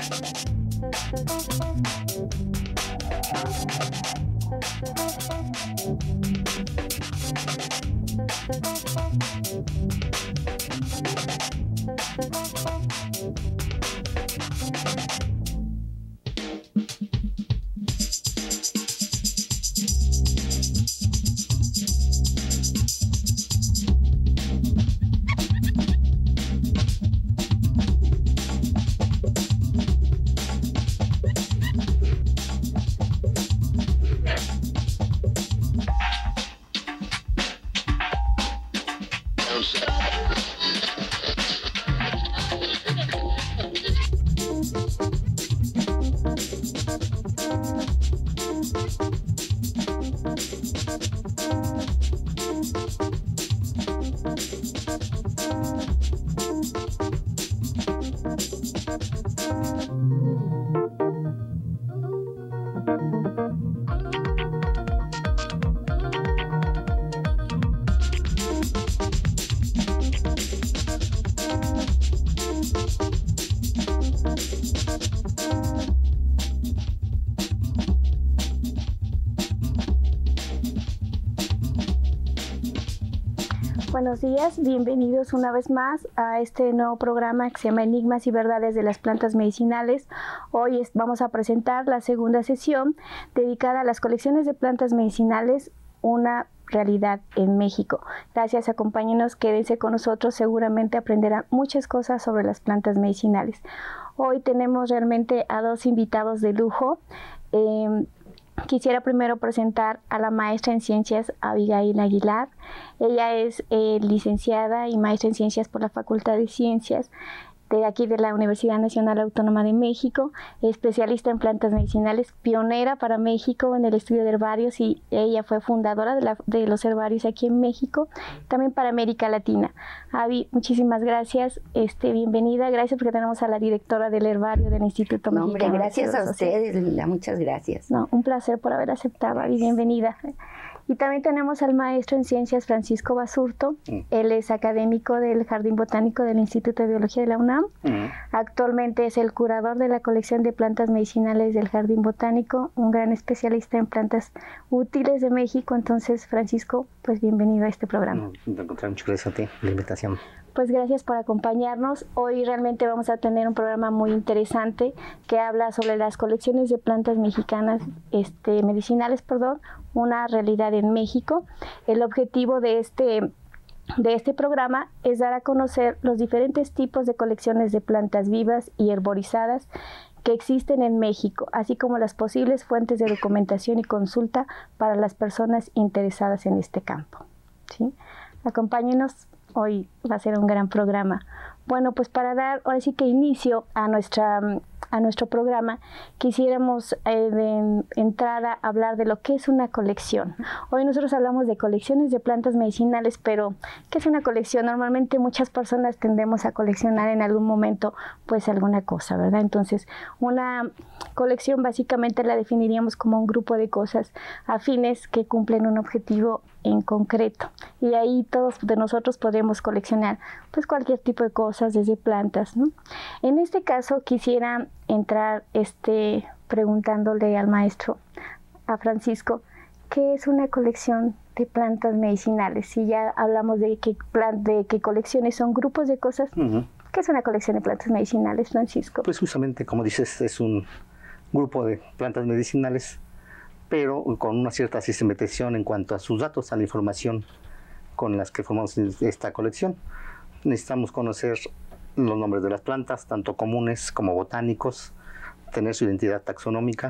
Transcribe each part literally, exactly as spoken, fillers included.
Buenos días, bienvenidos una vez más a este nuevo programa que se llama Enigmas y Verdades de las Plantas Medicinales. Hoy es, vamos a presentar la segunda sesión dedicada a las colecciones de plantas medicinales, una realidad en México. Gracias, acompáñenos, quédense con nosotros, seguramente aprenderán muchas cosas sobre las plantas medicinales. Hoy tenemos realmente a dos invitados de lujo. Eh, Quisiera primero presentar a la maestra en ciencias Abigail Aguilar. Ella es eh, licenciada y maestra en ciencias por la Facultad de Ciencias de aquí de la Universidad Nacional Autónoma de México, especialista en plantas medicinales, pionera para México en el estudio de herbarios, y ella fue fundadora de, la, de los herbarios aquí en México, también para América Latina. Avi, muchísimas gracias, este, bienvenida, gracias porque tenemos a la directora del herbario del Instituto no, Mexicano. Hombre, gracias a ustedes, Linda, muchas gracias. No, un placer por haber aceptado, Avi, bienvenida. Y también tenemos al maestro en ciencias Francisco Basurto. Mm. Él es académico del Jardín Botánico del Instituto de Biología de la UNAM. Mm. Actualmente es el curador de la colección de plantas medicinales del Jardín Botánico, un gran especialista en plantas útiles de México. Entonces, Francisco, pues bienvenido a este programa. No, muchas gracias a ti por la invitación. Pues gracias por acompañarnos. Hoy realmente vamos a tener un programa muy interesante que habla sobre las colecciones de plantas mexicanas, este, medicinales, perdón, una realidad en México. El objetivo de este, de este programa es dar a conocer los diferentes tipos de colecciones de plantas vivas y herborizadas que existen en México, así como las posibles fuentes de documentación y consulta para las personas interesadas en este campo. ¿Sí? Acompáñenos. Hoy va a ser un gran programa. Bueno, pues para dar ahora sí que inicio a, nuestra, a nuestro programa, quisiéramos eh, de entrada hablar de lo que es una colección. Hoy nosotros hablamos de colecciones de plantas medicinales, pero ¿qué es una colección? Normalmente muchas personas tendemos a coleccionar en algún momento pues alguna cosa, ¿verdad? Entonces, una colección básicamente la definiríamos como un grupo de cosas afines que cumplen un objetivo en concreto, y ahí todos de nosotros podemos coleccionar pues cualquier tipo de cosas, desde plantas, ¿no? En este caso quisiera entrar este preguntándole al maestro, a Francisco, ¿qué es una colección de plantas medicinales? Si ya hablamos de que, de que colecciones son grupos de cosas, uh-huh. ¿Qué es una colección de plantas medicinales, Francisco? Pues justamente, como dices, es un grupo de plantas medicinales, pero con una cierta sistematización en cuanto a sus datos, a la información con las que formamos esta colección. Necesitamos conocer los nombres de las plantas, tanto comunes como botánicos, tener su identidad taxonómica,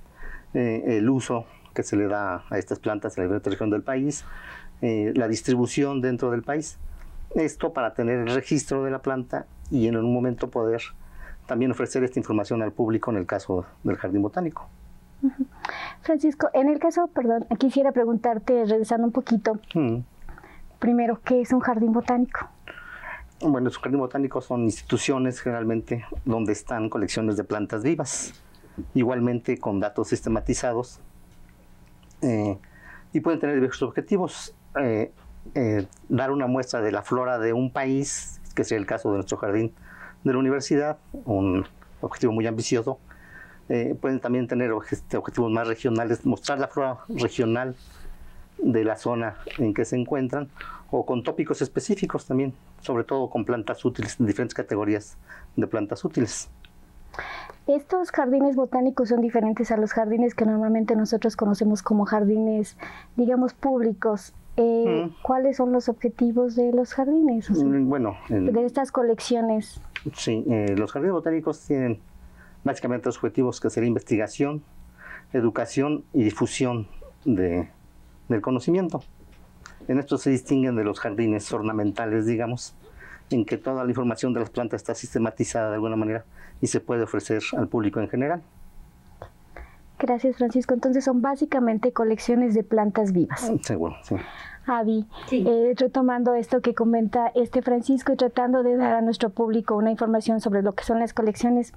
eh, el uso que se le da a estas plantas en la diferente región del país, eh, la distribución dentro del país. Esto para tener el registro de la planta y en un momento poder también ofrecer esta información al público en el caso del Jardín Botánico. Uh-huh. Francisco, en el caso, perdón, quisiera preguntarte, regresando un poquito, mm. primero, ¿qué es un jardín botánico? Bueno, los jardines botánicos son instituciones generalmente donde están colecciones de plantas vivas, igualmente con datos sistematizados, eh, y pueden tener diversos objetivos. Eh, eh, dar una muestra de la flora de un país, que sería el caso de nuestro jardín de la universidad, un objetivo muy ambicioso. Eh, pueden también tener objetivos más regionales, mostrar la flora regional de la zona en que se encuentran, o con tópicos específicos también, sobre todo con plantas útiles, diferentes categorías de plantas útiles. Estos jardines botánicos son diferentes a los jardines que normalmente nosotros conocemos como jardines, digamos, públicos. Eh, mm. ¿Cuáles son los objetivos de los jardines? O sea, bueno, en, de estas colecciones. Sí, eh, los jardines botánicos tienen básicamente dos objetivos, que sería investigación, educación y difusión de, del conocimiento. En esto se distinguen de los jardines ornamentales, digamos, en que toda la información de las plantas está sistematizada de alguna manera y se puede ofrecer al público en general. Gracias, Francisco. Entonces son básicamente colecciones de plantas vivas. Seguro, sí. Avi, sí. eh, retomando esto que comenta este Francisco y tratando de dar a nuestro público una información sobre lo que son las colecciones,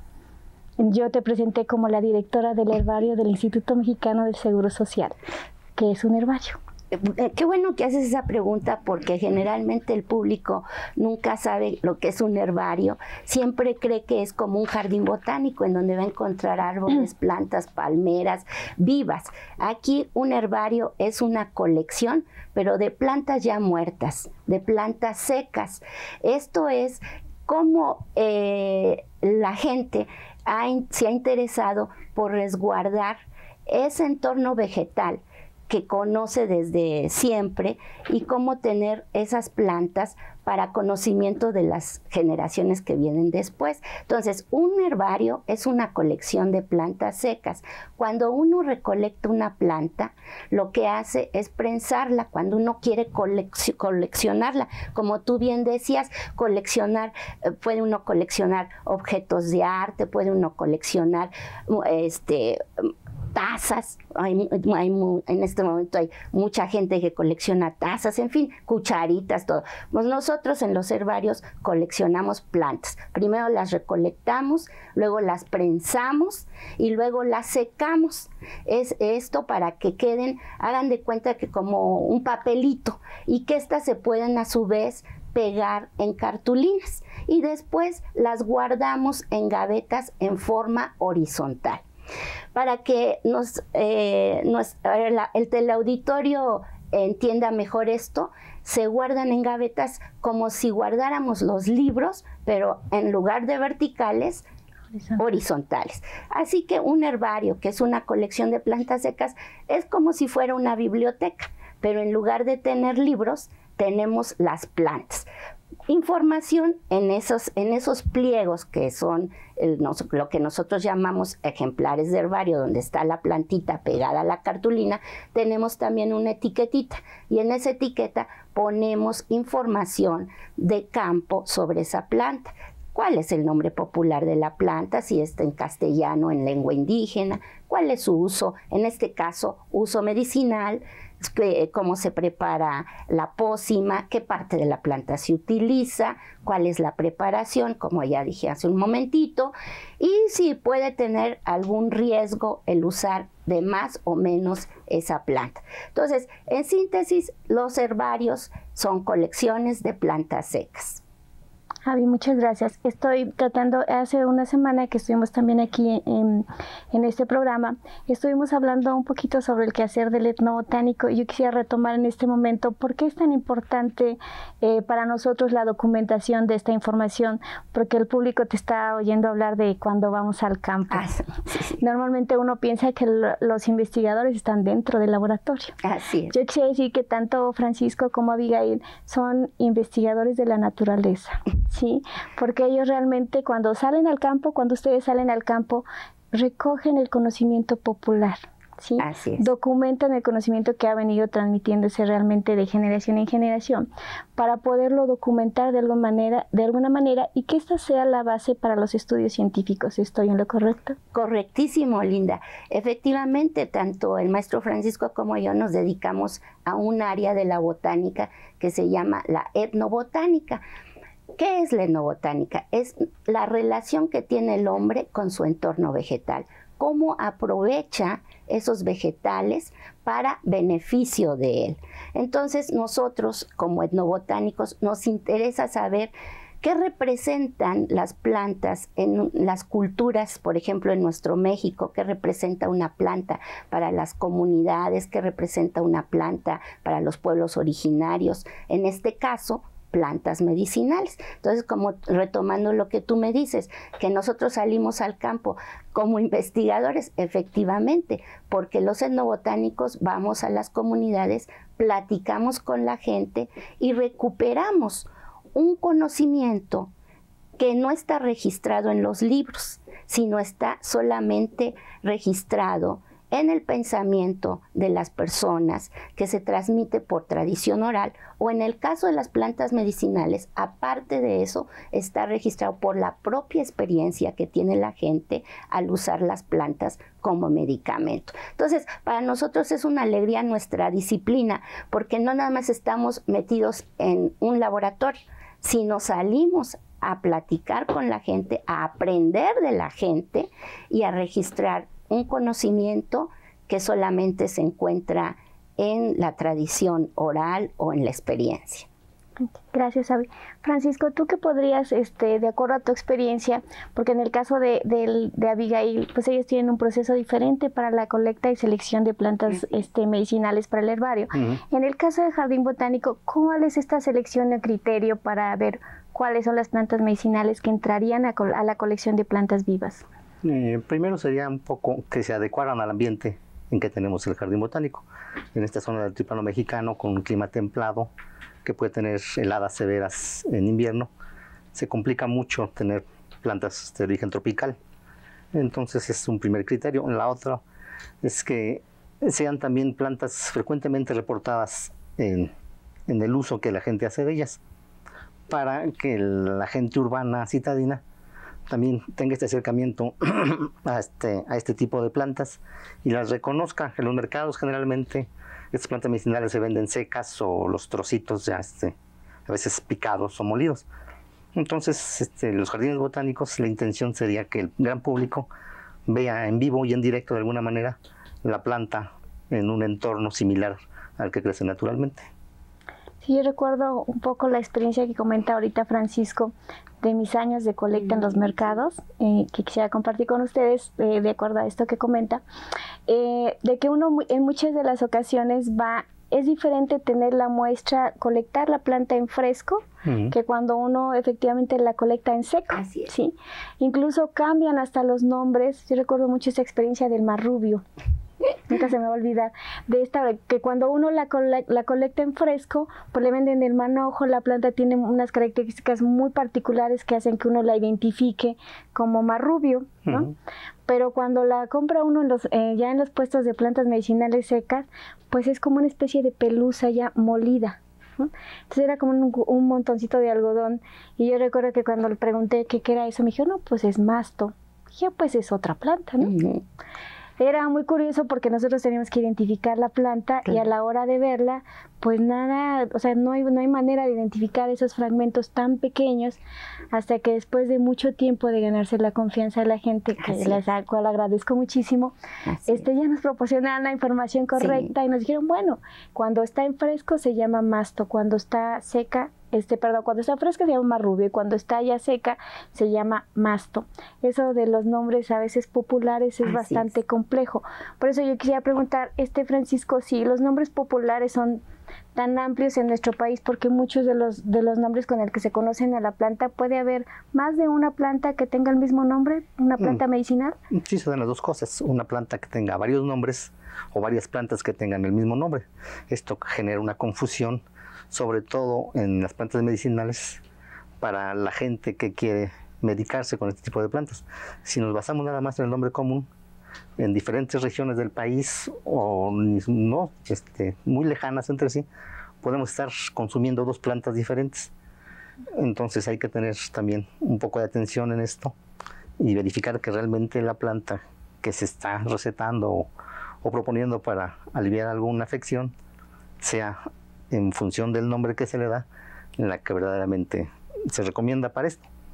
yo te presenté como la directora del herbario del Instituto Mexicano del Seguro Social. ¿Qué es un herbario? Qué bueno que haces esa pregunta, porque generalmente el público nunca sabe lo que es un herbario. Siempre cree que es como un jardín botánico en donde va a encontrar árboles, plantas, palmeras vivas. Aquí un herbario es una colección, pero de plantas ya muertas, de plantas secas. Esto es cómo eh, la gente ha, se ha interesado por resguardar ese entorno vegetal que conoce desde siempre, y cómo tener esas plantas para conocimiento de las generaciones que vienen después. Entonces, un herbario es una colección de plantas secas. Cuando uno recolecta una planta, lo que hace es prensarla cuando uno quiere colec- coleccionarla. Como tú bien decías, coleccionar, eh, puede uno coleccionar objetos de arte, puede uno coleccionar este tazas, hay, hay, en este momento hay mucha gente que colecciona tazas, en fin, cucharitas, todo. Pues nosotros en los herbarios coleccionamos plantas. Primero las recolectamos, luego las prensamos y luego las secamos. Es esto para que queden, hagan de cuenta que como un papelito, y que estas se pueden a su vez pegar en cartulinas, y después las guardamos en gavetas en forma horizontal. Para que nos, eh, nos, el teleauditorio entienda mejor esto, se guardan en gavetas como si guardáramos los libros, pero en lugar de verticales, Horizontal. horizontales. Así que un herbario, que es una colección de plantas secas, es como si fuera una biblioteca, pero en lugar de tener libros, tenemos las plantas. Información en esos, en esos pliegos que son el, nos, lo que nosotros llamamos ejemplares de herbario, donde está la plantita pegada a la cartulina. Tenemos también una etiquetita, y en esa etiqueta ponemos información de campo sobre esa planta. ¿Cuál es el nombre popular de la planta? Si está en castellano, en lengua indígena. ¿Cuál es su uso? En este caso, uso medicinal. Cómo se prepara la pócima, qué parte de la planta se utiliza, cuál es la preparación, como ya dije hace un momentito, y si puede tener algún riesgo el usar de más o menos esa planta. Entonces, en síntesis, los herbarios son colecciones de plantas secas. Javi, muchas gracias. Estoy tratando, hace una semana que estuvimos también aquí en, en este programa, estuvimos hablando un poquito sobre el quehacer del etnobotánico, y yo quisiera retomar en este momento por qué es tan importante eh, para nosotros la documentación de esta información, porque el público te está oyendo hablar de cuando vamos al campo. Ah, sí, sí. Normalmente uno piensa que lo, los investigadores están dentro del laboratorio. Así es. Yo quisiera decir que tanto Francisco como Abigail son investigadores de la naturaleza. Sí, porque ellos realmente cuando salen al campo, cuando ustedes salen al campo, recogen el conocimiento popular, ¿sí? Así es. Documentan el conocimiento que ha venido transmitiéndose realmente de generación en generación, para poderlo documentar de alguna manera, de alguna manera, y que esta sea la base para los estudios científicos. ¿Estoy en lo correcto? Correctísimo, Linda. Efectivamente, tanto el maestro Francisco como yo nos dedicamos a un área de la botánica que se llama la etnobotánica. ¿Qué es la etnobotánica? Es la relación que tiene el hombre con su entorno vegetal. Cómo aprovecha esos vegetales para beneficio de él. Entonces, nosotros como etnobotánicos nos interesa saber ¿Qué representan las plantas en las culturas, por ejemplo, en nuestro México? ¿Qué representa una planta para las comunidades? ¿Qué representa una planta para los pueblos originarios? En este caso, plantas medicinales. Entonces, como retomando lo que tú me dices, que nosotros salimos al campo como investigadores, efectivamente, porque los etnobotánicos vamos a las comunidades, platicamos con la gente y recuperamos un conocimiento que no está registrado en los libros, sino está solamente registrado en el pensamiento de las personas, que se transmite por tradición oral, o en el caso de las plantas medicinales, aparte de eso, está registrado por la propia experiencia que tiene la gente al usar las plantas como medicamento. Entonces, para nosotros es una alegría nuestra disciplina, porque no nada más estamos metidos en un laboratorio, sino salimos a platicar con la gente, a aprender de la gente y a registrar un conocimiento que solamente se encuentra en la tradición oral o en la experiencia. Gracias, Abby. Francisco, ¿tú qué podrías, este, de acuerdo a tu experiencia, porque en el caso de, de, de Abigail, pues ellos tienen un proceso diferente para la colecta y selección de plantas uh-huh. este, medicinales para el herbario. Uh-huh. En el caso del Jardín Botánico, ¿cuál es esta selección o criterio para ver cuáles son las plantas medicinales que entrarían a, a la colección de plantas vivas? Eh, primero sería un poco que se adecuaran al ambiente en que tenemos el Jardín Botánico. En esta zona del altiplano mexicano, con un clima templado, que puede tener heladas severas en invierno, se complica mucho tener plantas de origen tropical. Entonces es un primer criterio. La otra es que sean también plantas frecuentemente reportadas en, en el uso que la gente hace de ellas, para que la gente urbana citadina también tenga este acercamiento a este, a este tipo de plantas y las reconozca. En los mercados generalmente estas plantas medicinales se venden secas o los trocitos ya este, a veces picados o molidos. Entonces este, los jardines botánicos, la intención sería que el gran público vea en vivo y en directo de alguna manera la planta en un entorno similar al que crece naturalmente. Sí, yo recuerdo un poco la experiencia que comenta ahorita Francisco de mis años de colecta en los mercados, eh, que quisiera compartir con ustedes, eh, de acuerdo a esto que comenta, eh, de que uno en muchas de las ocasiones va, es diferente tener la muestra, colectar la planta en fresco, uh-huh. que cuando uno efectivamente la colecta en seco. Así es. ¿Sí? Incluso cambian hasta los nombres. Yo recuerdo mucho esa experiencia del marrubio. Nunca se me va a olvidar de esta, que cuando uno la, cole, la colecta en fresco, pues le venden el manojo. La planta tiene unas características muy particulares que hacen que uno la identifique como marrubio, ¿no? Uh-huh. Pero cuando la compra uno en los, eh, ya en los puestos de plantas medicinales secas, pues es como una especie de pelusa ya molida, ¿no? Entonces era como un, un montoncito de algodón. Y yo recuerdo que cuando le pregunté qué, qué era eso, me dijo, no, pues es masto. Dije, pues es otra planta, ¿no? Uh-huh. Era muy curioso porque nosotros teníamos que identificar la planta, claro. Y a la hora de verla, pues nada, o sea, no hay, no hay manera de identificar esos fragmentos tan pequeños hasta que después de mucho tiempo de ganarse la confianza de la gente, que Así les a cual agradezco muchísimo, este, ya nos proporcionaron la información correcta, sí. Y nos dijeron, bueno, cuando está en fresco se llama masto, cuando está seca, Este, perdón, cuando está fresca se llama marrubio y cuando está ya seca se llama masto. Eso de los nombres a veces populares es Así bastante es. complejo. Por eso yo quisiera preguntar, este Francisco, si los nombres populares son tan amplios en nuestro país, porque muchos de los de los nombres con el que se conocen a la planta, ¿puede haber más de una planta que tenga el mismo nombre, una planta mm. medicinal? Sí, se dan las dos cosas, una planta que tenga varios nombres o varias plantas que tengan el mismo nombre. Esto genera una confusión, sobre todo en las plantas medicinales, para la gente que quiere medicarse con este tipo de plantas. Si nos basamos nada más en el nombre común, en diferentes regiones del país o no, este, muy lejanas entre sí, podemos estar consumiendo dos plantas diferentes. Entonces hay que tener también un poco de atención en esto y verificar que realmente la planta que se está recetando o, o proponiendo para aliviar alguna afección sea en función del nombre que se le da, en la que verdaderamente se recomienda para esto.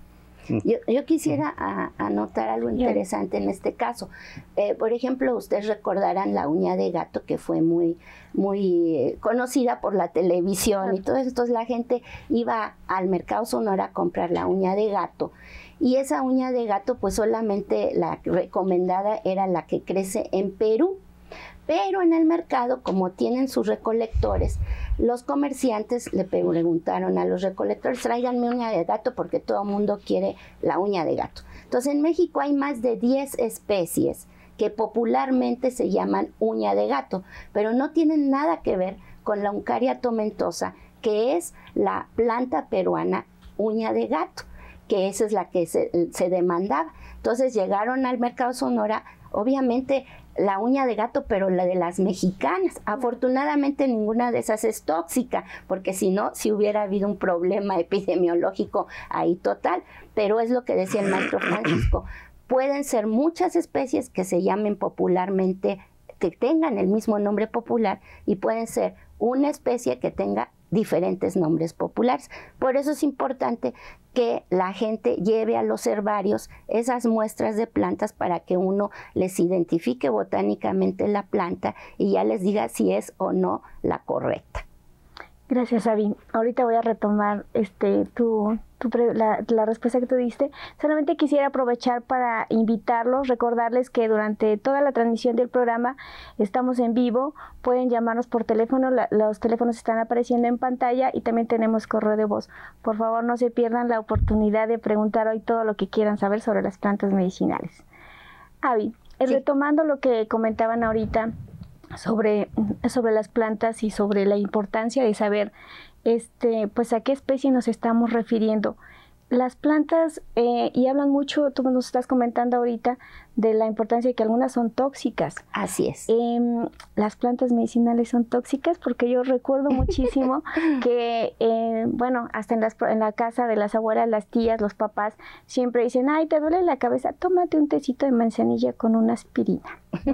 Yo, yo quisiera a, anotar algo interesante en este caso. Eh, por ejemplo, ustedes recordarán la uña de gato, que fue muy, muy eh, conocida por la televisión y todo eso. Entonces la gente iba al Mercado Sonora a comprar la uña de gato. Y esa uña de gato, pues solamente la recomendada era la que crece en Perú. Pero en el mercado, como tienen sus recolectores, los comerciantes le preguntaron a los recolectores, tráiganme uña de gato porque todo el mundo quiere la uña de gato. Entonces en México hay más de diez especies que popularmente se llaman uña de gato, pero no tienen nada que ver con la Uncaria tomentosa, que es la planta peruana uña de gato, que esa es la que se, se demandaba. Entonces llegaron al Mercado Sonora, obviamente la uña de gato, pero la de las mexicanas. Afortunadamente ninguna de esas es tóxica, porque si no, si hubiera habido un problema epidemiológico ahí total. Pero es lo que decía el maestro Francisco, pueden ser muchas especies que se llamen popularmente, que tengan el mismo nombre popular, y pueden ser una especie que tenga diferentes nombres populares. Por eso es importante que la gente lleve a los herbarios esas muestras de plantas para que uno les identifique botánicamente la planta y ya les diga si es o no la correcta. Gracias, Avi. Ahorita voy a retomar este tu, tu la, la respuesta que tú diste. Solamente quisiera aprovechar para invitarlos, recordarles que durante toda la transmisión del programa estamos en vivo. Pueden llamarnos por teléfono, la, los teléfonos están apareciendo en pantalla y también tenemos correo de voz. Por favor, no se pierdan la oportunidad de preguntar hoy todo lo que quieran saber sobre las plantas medicinales. Avi, sí. Retomando lo que comentaban ahorita, sobre, sobre las plantas y sobre la importancia de saber este, pues a qué especie nos estamos refiriendo. Las plantas, eh, y hablan mucho, tú nos estás comentando ahorita, de la importancia de que algunas son tóxicas. Así es. Eh, las plantas medicinales son tóxicas porque yo recuerdo muchísimo que, eh, bueno, hasta en, las, en la casa de las abuelas, las tías, los papás, siempre dicen, ay, te duele la cabeza, tómate un tecito de manzanilla con una aspirina.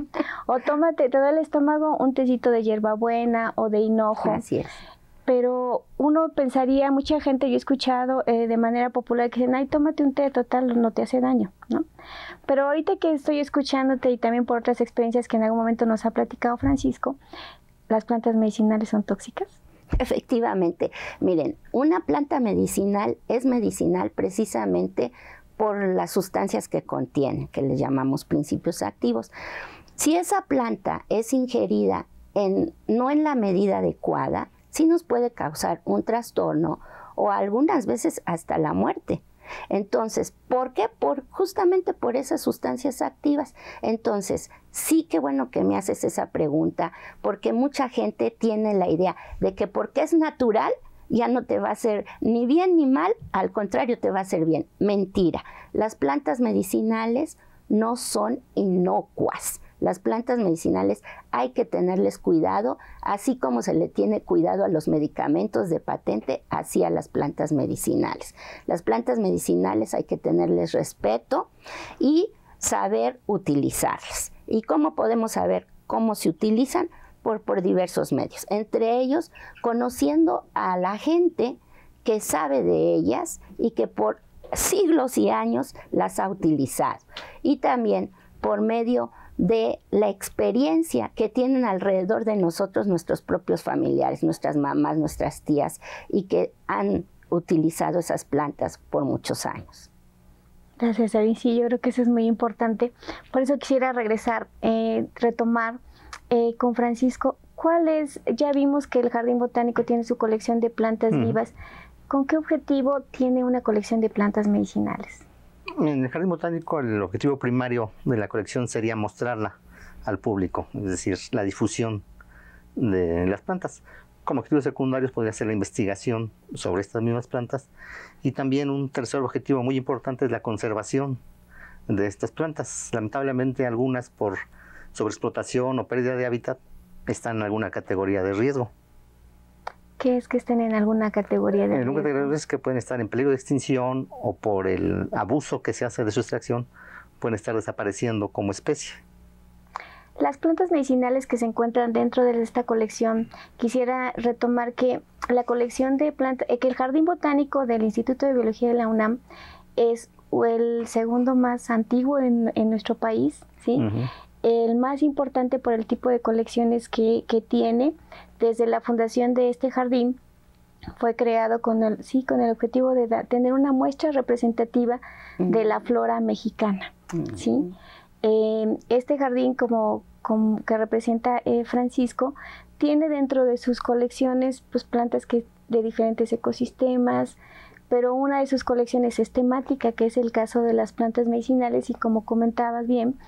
O tómate, te duele el estómago, un tecito de hierbabuena o de hinojo. Así es. Pero uno pensaría, mucha gente yo he escuchado eh, de manera popular que dicen, ay, tómate un té, total, no te hace daño, ¿no? Pero ahorita que estoy escuchándote y también por otras experiencias que en algún momento nos ha platicado Francisco, ¿las plantas medicinales son tóxicas? Efectivamente. Miren, una planta medicinal es medicinal precisamente por las sustancias que contiene, que les llamamos principios activos. Si esa planta es ingerida en, no en la medida adecuada, sí nos puede causar un trastorno o algunas veces hasta la muerte. Entonces, ¿por qué? Por, justamente por esas sustancias activas. Entonces, sí que bueno que me haces esa pregunta, porque mucha gente tiene la idea de que porque es natural, ya no te va a hacer ni bien ni mal, al contrario, te va a hacer bien. Mentira. Las plantas medicinales no son inocuas. Las plantas medicinales hay que tenerles cuidado, así como se le tiene cuidado a los medicamentos de patente, así a las plantas medicinales. Las plantas medicinales hay que tenerles respeto y saber utilizarlas. ¿Y cómo podemos saber cómo se utilizan? Por, por diversos medios, entre ellos conociendo a la gente que sabe de ellas y que por siglos y años las ha utilizado. Y también por medio de la experiencia que tienen alrededor de nosotros nuestros propios familiares, nuestras mamás, nuestras tías, y que han utilizado esas plantas por muchos años. Gracias, Avi. Sí, yo creo que eso es muy importante. Por eso quisiera regresar, eh, retomar eh, con Francisco. ¿Cuál es? Ya vimos que el Jardín Botánico tiene su colección de plantas mm. vivas. ¿Con qué objetivo tiene una colección de plantas medicinales? En el Jardín Botánico el objetivo primario de la colección sería mostrarla al público, es decir, la difusión de las plantas. Como objetivos secundarios podría ser la investigación sobre estas mismas plantas, y también un tercer objetivo muy importante es la conservación de estas plantas. Lamentablemente algunas por sobreexplotación o pérdida de hábitat están en alguna categoría de riesgo. ¿Qué es que estén en alguna categoría de riesgo? En alguna categoría es que pueden estar en peligro de extinción o por el abuso que se hace de su extracción pueden estar desapareciendo como especie. Las plantas medicinales que se encuentran dentro de esta colección, quisiera retomar que la colección de plantas, que el Jardín Botánico del Instituto de Biología de la UNAM es el segundo más antiguo en, en nuestro país, ¿sí? Uh-huh. El más importante por el tipo de colecciones que, que tiene. Desde la fundación de este jardín fue creado con el, sí, con el objetivo de da, tener una muestra representativa uh-huh. de la flora mexicana, uh-huh. ¿sí? Eh, este jardín, como, como que representa eh, Francisco, tiene dentro de sus colecciones pues, plantas que, de diferentes ecosistemas, pero una de sus colecciones es temática, que es el caso de las plantas medicinales, y como comentabas bien,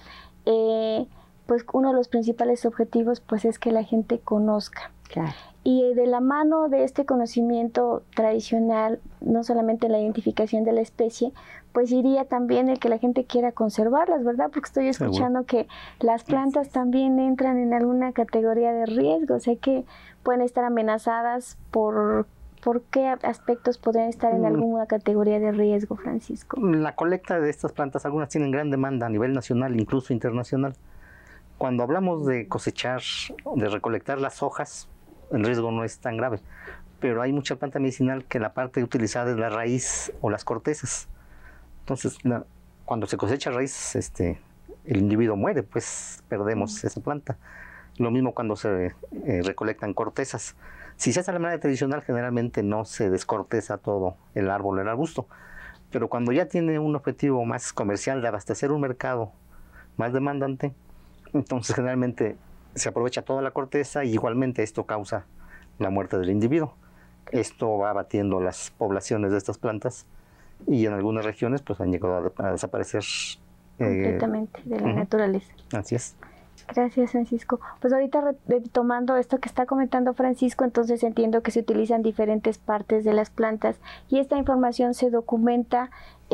eh, pues uno de los principales objetivos pues es que la gente conozca. Claro. Y de la mano de este conocimiento tradicional, no solamente la identificación de la especie, pues iría también el que la gente quiera conservarlas, ¿verdad? Porque estoy escuchando Seguro. que las plantas también entran en alguna categoría de riesgo, o sea que pueden estar amenazadas por... ¿Por qué aspectos podrían estar en alguna categoría de riesgo, Francisco? La colecta de estas plantas, algunas tienen gran demanda a nivel nacional, incluso internacional. Cuando hablamos de cosechar, de recolectar las hojas, el riesgo no es tan grave, pero hay mucha planta medicinal que la parte utilizada es la raíz o las cortezas. Entonces, la, cuando se cosecha raíz, este, el individuo muere, pues perdemos esa planta. Lo mismo cuando se eh, recolectan cortezas. Si se hace de manera tradicional, generalmente no se descorteza todo el árbol o el arbusto. Pero cuando ya tiene un objetivo más comercial de abastecer un mercado más demandante, entonces generalmente se aprovecha toda la corteza y igualmente esto causa la muerte del individuo. Esto va abatiendo las poblaciones de estas plantas y en algunas regiones pues han llegado a, a desaparecer completamente eh, de la uh-huh. naturaleza. Así es. Gracias, Francisco. Pues ahorita retomando esto que está comentando Francisco, entonces entiendo que se utilizan diferentes partes de las plantas y esta información se documenta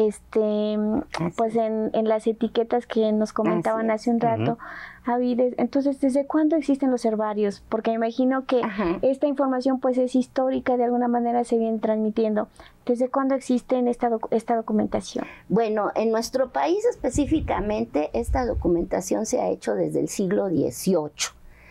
este pues en, en las etiquetas que nos comentaban hace un rato. Uh-huh. Avides, entonces, ¿desde cuándo existen los herbarios? Porque me imagino que uh-huh. esta información pues es histórica, de alguna manera se viene transmitiendo. ¿Desde cuándo existe esta, doc- esta documentación? Bueno, en nuestro país específicamente esta documentación se ha hecho desde el siglo dieciocho.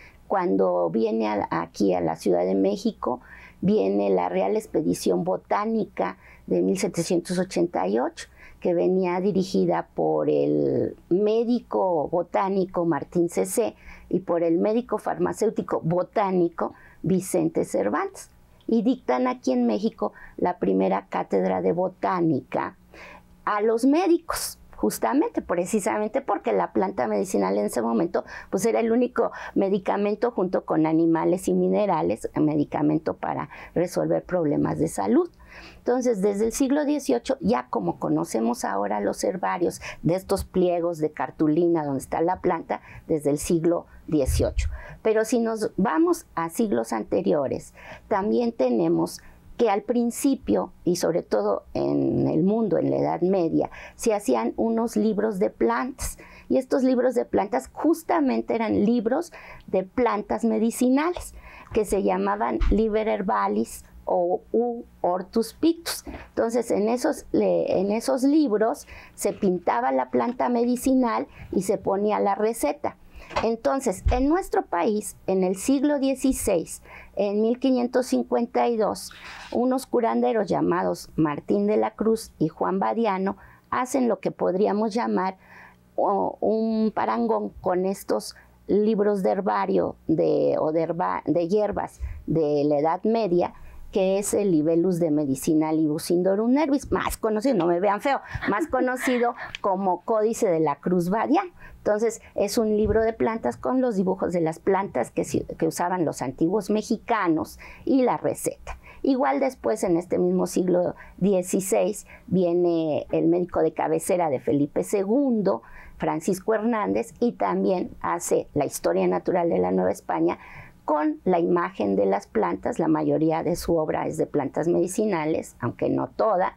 Cuando viene a, aquí a la Ciudad de México, viene la Real Expedición Botánica de mil setecientos ochenta y ocho, que venía dirigida por el médico botánico Martín Cecé y por el médico farmacéutico botánico Vicente Cervantes. Y dictan aquí en México la primera cátedra de botánica a los médicos, justamente, precisamente porque la planta medicinal en ese momento pues era el único medicamento junto con animales y minerales, medicamento para resolver problemas de salud. Entonces, desde el siglo dieciocho, ya como conocemos ahora los herbarios de estos pliegos de cartulina donde está la planta, desde el siglo dieciocho. Pero si nos vamos a siglos anteriores, también tenemos que al principio, y sobre todo en el mundo, en la Edad Media, se hacían unos libros de plantas. Y estos libros de plantas justamente eran libros de plantas medicinales, que se llamaban Liber Herbalis o U Hortus Pictus. Entonces, en esos, en esos libros se pintaba la planta medicinal y se ponía la receta. Entonces, en nuestro país, en el siglo dieciséis, en mil quinientos cincuenta y dos, unos curanderos llamados Martín de la Cruz y Juan Badiano hacen lo que podríamos llamar oh, un parangón con estos libros de herbario de, o de, herba, de hierbas de la Edad Media, que es el Libellus de Medicina Libus Indorum Nervis, más conocido, no me vean feo, más conocido como Códice de la Cruz Badiano. Entonces, es un libro de plantas con los dibujos de las plantas que, que usaban los antiguos mexicanos y la receta. Igual después, en este mismo siglo dieciséis, viene el médico de cabecera de Felipe segundo, Francisco Hernández, y también hace la historia natural de la Nueva España con la imagen de las plantas. La mayoría de su obra es de plantas medicinales, aunque no toda,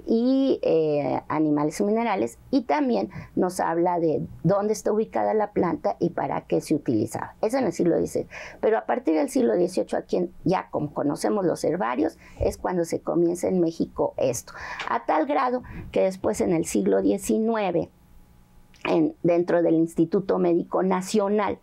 y eh, animales y minerales, y también nos habla de dónde está ubicada la planta y para qué se utilizaba. Eso en el siglo dieciséis. Pero a partir del siglo dieciocho, aquí ya como conocemos los herbarios, es cuando se comienza en México esto. A tal grado que después en el siglo diecinueve, en, dentro del Instituto Médico Nacional,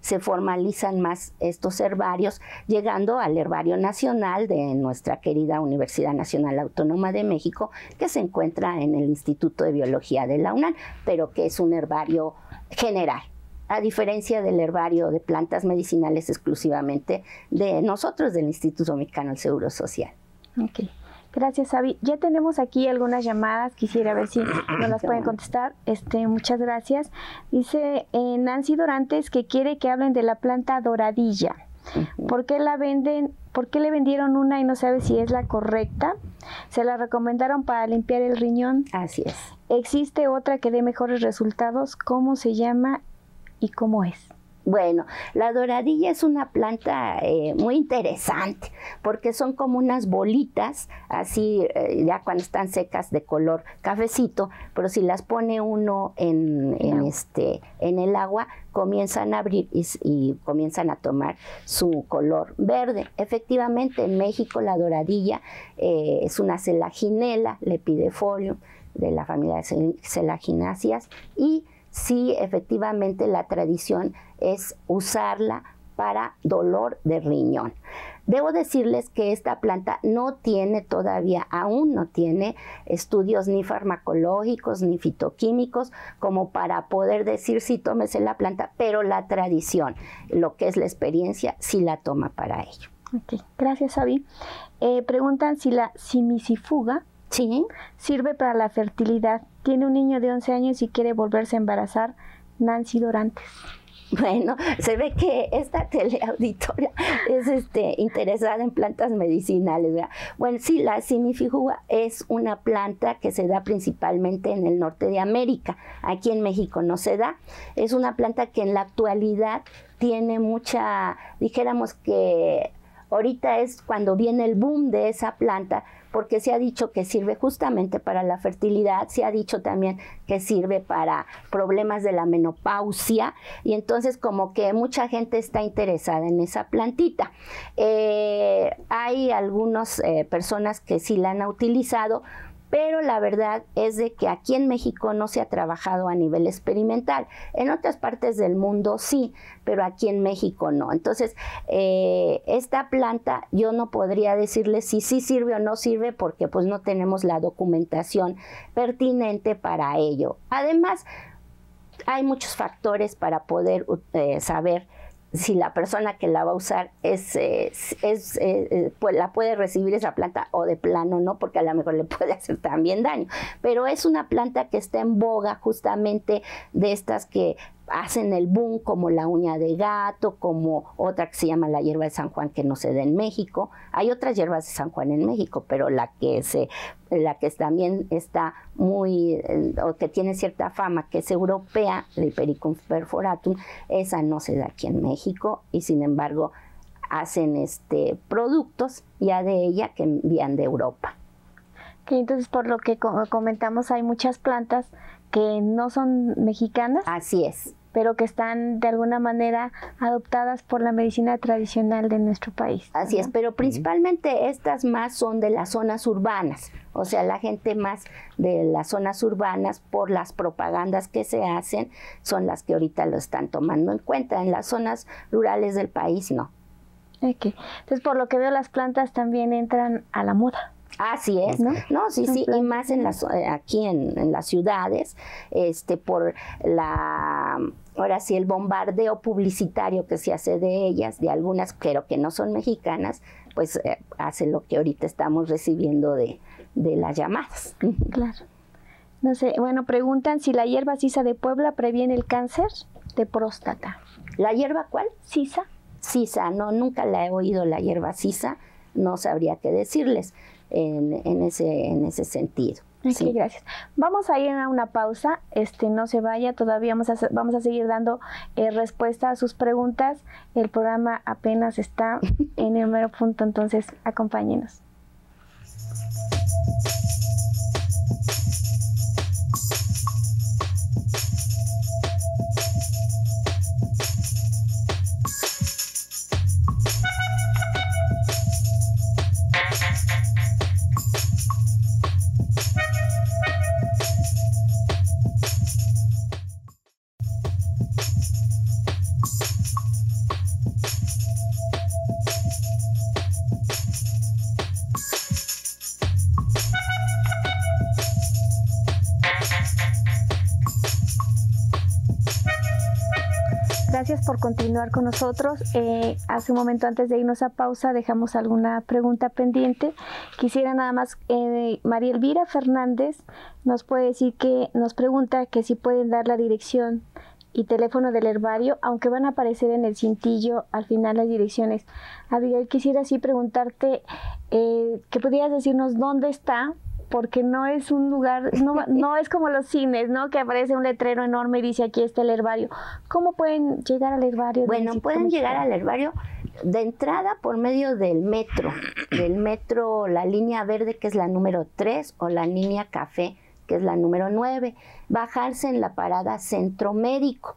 se formalizan más estos herbarios, llegando al Herbario Nacional de nuestra querida Universidad Nacional Autónoma de México, que se encuentra en el Instituto de Biología de la UNAM, pero que es un herbario general, a diferencia del herbario de plantas medicinales exclusivamente de nosotros, del Instituto Mexicano del Seguro Social. Ok. Gracias, Avi. Ya tenemos aquí algunas llamadas. Quisiera ver si nos las pueden contestar. Este, muchas gracias. Dice eh, Nancy Dorantes que quiere que hablen de la planta doradilla. Uh-huh. ¿Por qué la venden? ¿Por qué le vendieron una y no sabe si es la correcta? Se la recomendaron para limpiar el riñón. Así es. ¿Existe otra que dé mejores resultados? ¿Cómo se llama y cómo es? Bueno, la doradilla es una planta eh, muy interesante porque son como unas bolitas, así eh, ya cuando están secas de color cafecito, pero si las pone uno en, en, no. este, en el agua, comienzan a abrir y, y comienzan a tomar su color verde. Efectivamente, en México la doradilla eh, es una Selaginella lepidifolium de la familia de Selagináceas y sí, efectivamente, la tradición es usarla para dolor de riñón. Debo decirles que esta planta no tiene todavía, aún no tiene estudios ni farmacológicos ni fitoquímicos como para poder decir si tómese la planta, pero la tradición, lo que es la experiencia, sí la toma para ello. Okay. Gracias, Avi. Eh, preguntan si la simicifuga sí. sirve para la fertilidad. Tiene un niño de once años y quiere volverse a embarazar. Nancy Dorantes. Bueno, se ve que esta teleauditoria es este, interesada en plantas medicinales, ¿verdad? Bueno, sí, la simifuga es una planta que se da principalmente en el norte de América. Aquí en México no se da. Es una planta que en la actualidad tiene mucha, dijéramos que ahorita es cuando viene el boom de esa planta, porque se ha dicho que sirve justamente para la fertilidad, se ha dicho también que sirve para problemas de la menopausia, y entonces como que mucha gente está interesada en esa plantita. Eh, hay algunas eh, personas que sí la han utilizado, pero la verdad es de que aquí en México no se ha trabajado a nivel experimental. En otras partes del mundo sí, pero aquí en México no. Entonces, eh, esta planta yo no podría decirle si sí sirve o no sirve porque pues no tenemos la documentación pertinente para ello. Además, hay muchos factores para poder eh, saber si la persona que la va a usar es, es, es eh, pues la puede recibir esa planta o de plano no, porque a lo mejor le puede hacer también daño. Pero es una planta que está en boga justamente de estas que hacen el boom, como la uña de gato, como otra que se llama la hierba de San Juan, que no se da en México. Hay otras hierbas de San Juan en México, pero la que se, la que también está muy, eh, o que tiene cierta fama, que es europea, el Hipericum perforatum, esa no se da aquí en México, y sin embargo hacen este productos ya de ella que envían de Europa. Okay, entonces, por lo que comentamos, hay muchas plantas que no son mexicanas. Así es. Pero que están de alguna manera adoptadas por la medicina tradicional de nuestro país. Así ¿verdad? Es, pero principalmente estas más son de las zonas urbanas, o sea, la gente más de las zonas urbanas, por las propagandas que se hacen, son las que ahorita lo están tomando en cuenta. En las zonas rurales del país, no. Okay. Entonces, por lo que veo, las plantas también entran a la moda. Así es, ¿no? No, sí, sí, y más en las, aquí en, en las ciudades, este, por la, ahora sí, el bombardeo publicitario que se hace de ellas, de algunas, pero que no son mexicanas, pues eh, hace lo que ahorita estamos recibiendo de, de las llamadas. Claro. No sé, bueno, preguntan si la hierba sisa de Puebla previene el cáncer de próstata. ¿La hierba cuál? Sisa. Sisa, no, nunca la he oído, la hierba sisa, no sabría qué decirles. En, en, ese, en ese sentido. Okay, sí. Gracias. Vamos a ir a una pausa, este, no se vaya, todavía vamos a, vamos a seguir dando eh, respuesta a sus preguntas. El programa apenas está en el mero punto, entonces acompáñenos. gracias por continuar con nosotros. Eh, hace un momento antes de irnos a pausa dejamos alguna pregunta pendiente. Quisiera nada más, eh, María Elvira Fernández nos puede decir que, nos pregunta que si pueden dar la dirección y teléfono del herbario, aunque van a aparecer en el cintillo al final las direcciones. Abigail, quisiera así preguntarte eh, que pudieras decirnos dónde está, porque no es un lugar, no, no es como los cines, ¿no? Que aparece un letrero enorme y dice aquí está el herbario. ¿Cómo pueden llegar al herbario? Bueno, pueden llegar al herbario de entrada por medio del metro, del metro, la línea verde, que es la número tres, o la línea café, que es la número nueve, bajarse en la parada Centro Médico,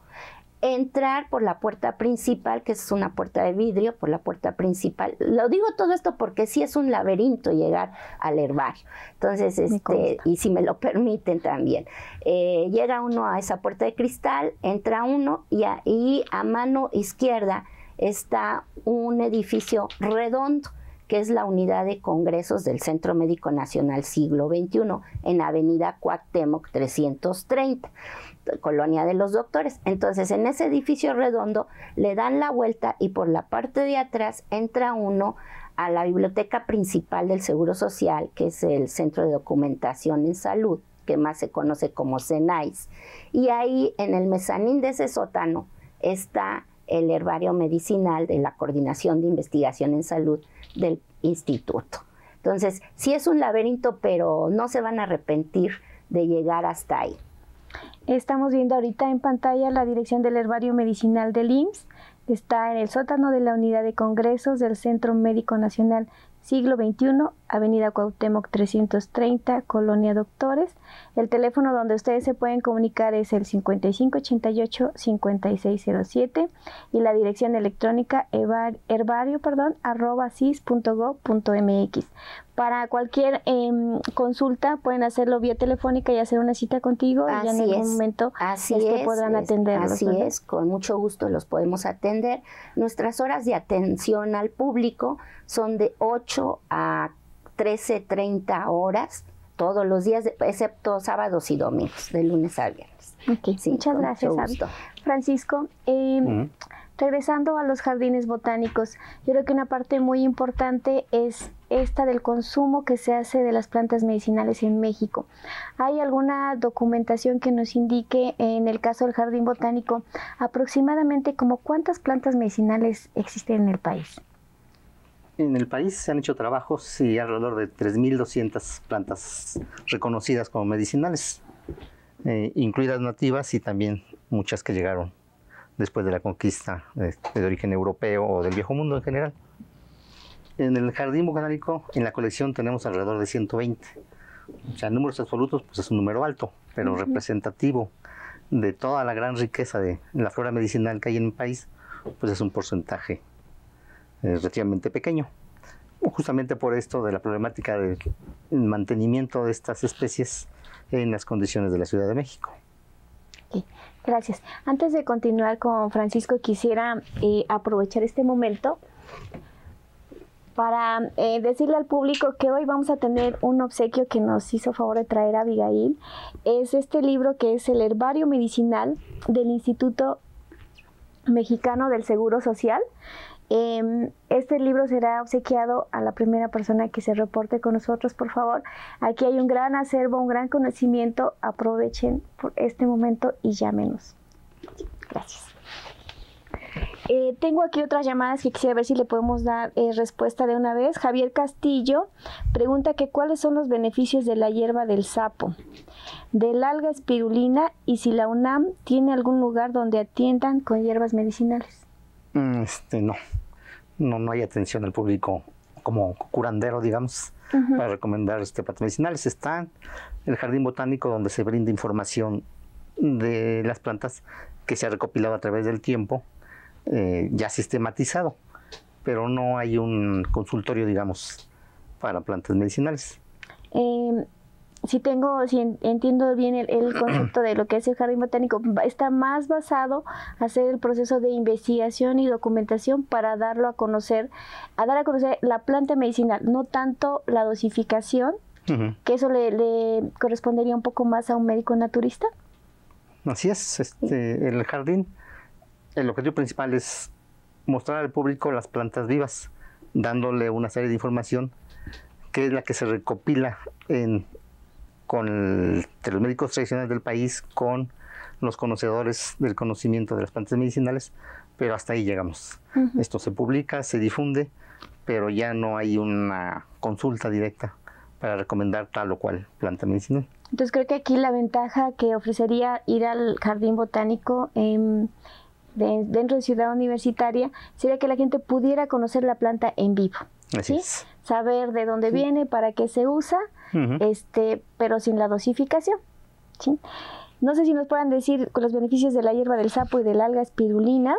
entrar por la puerta principal, que es una puerta de vidrio, por la puerta principal. Lo digo todo esto porque sí es un laberinto llegar al herbario. Entonces, este, y si me lo permiten también, eh, llega uno a esa puerta de cristal, entra uno y ahí a mano izquierda está un edificio redondo, que es la unidad de congresos del Centro Médico Nacional Siglo veintiuno, en Avenida Cuauhtémoc trescientos treinta, Colonia de los Doctores. Entonces, en ese edificio redondo le dan la vuelta y por la parte de atrás entra uno a la biblioteca principal del Seguro Social, que es el Centro de Documentación en Salud, que más se conoce como CENAIS. Y ahí, en el mezanín de ese sótano, está el herbario medicinal de la Coordinación de Investigación en Salud del instituto. Entonces, sí es un laberinto, pero no se van a arrepentir de llegar hasta ahí. Estamos viendo ahorita en pantalla la dirección del herbario medicinal del I M S S. Está en el sótano de la unidad de congresos del Centro Médico Nacional Siglo veintiuno, Avenida Cuauhtémoc trescientos treinta, Colonia Doctores. El teléfono donde ustedes se pueden comunicar es el cincuenta y cinco ochenta y ocho, cincuenta y seis cero siete y la dirección electrónica herbario, perdón, arroba cis punto gob punto mx. Para cualquier eh, consulta pueden hacerlo vía telefónica y hacer una cita contigo así y ya en algún es, momento así es que es, podrán es, atenderlos. Así ¿verdad? es, con mucho gusto los podemos atender. Nuestras horas de atención al público son de ocho a trece treinta horas todos los días, excepto sábados y domingos, de lunes a viernes. Okay. Sí, muchas gracias, Abby. Francisco, eh, uh-huh. regresando a los jardines botánicos, yo creo que una parte muy importante es esta del consumo que se hace de las plantas medicinales en México. ¿Hay alguna documentación que nos indique, en el caso del jardín botánico, aproximadamente como cuántas plantas medicinales existen en el país? En el país se han hecho trabajos y alrededor de tres mil doscientas plantas reconocidas como medicinales, eh, incluidas nativas y también muchas que llegaron después de la conquista de, de origen europeo o del viejo mundo en general. En el jardín botánico, en la colección tenemos alrededor de ciento veinte. O sea, en números absolutos pues es un número alto, pero uh-huh. representativo de toda la gran riqueza de la flora medicinal que hay en el país, pues es un porcentaje eh, relativamente pequeño. Justamente por esto de la problemática del mantenimiento de estas especies en las condiciones de la Ciudad de México. Okay. Gracias. Antes de continuar con Francisco, quisiera eh, aprovechar este momento para eh, decirle al público que hoy vamos a tener un obsequio que nos hizo favor de traer Abigail. Es este libro que es el Herbario Medicinal del Instituto Mexicano del Seguro Social. Eh, este libro será obsequiado a la primera persona que se reporte con nosotros, por favor. Aquí hay un gran acervo, un gran conocimiento. Aprovechen por este momento y llámenos. Gracias. Eh, tengo aquí otras llamadas que quisiera ver si le podemos dar eh, respuesta de una vez. Javier Castillo pregunta que cuáles son los beneficios de la hierba del sapo, del alga espirulina y si la UNAM tiene algún lugar donde atiendan con hierbas medicinales. Este, no, no, no hay atención al público como curandero, digamos, uh-huh. para recomendar este, plantas medicinales. Está el jardín botánico donde se brinda información de las plantas que se ha recopilado a través del tiempo, eh, ya sistematizado, pero no hay un consultorio, digamos, para plantas medicinales. Eh, si tengo, si entiendo bien el, el concepto de lo que es el jardín botánico, está más basado a hacer el proceso de investigación y documentación para darlo a conocer, a dar a conocer la planta medicinal, no tanto la dosificación, uh-huh. que eso le, le correspondería un poco más a un médico naturista. Así es, este, el jardín el objetivo principal es mostrar al público las plantas vivas, dándole una serie de información que es la que se recopila en, con el, de los médicos tradicionales del país, con los conocedores del conocimiento de las plantas medicinales, pero hasta ahí llegamos. Uh-huh. Esto se publica, se difunde, pero ya no hay una consulta directa para recomendar tal o cual planta medicinal. Entonces creo que aquí la ventaja que ofrecería ir al jardín botánico en, de, dentro de Ciudad Universitaria sería que la gente pudiera conocer la planta en vivo. Así ¿sí? es. Saber de dónde sí. viene, para qué se usa, uh-huh. este, pero sin la dosificación. ¿sí? No sé si nos puedan decir con los beneficios de la hierba del sapo y del alga espirulina.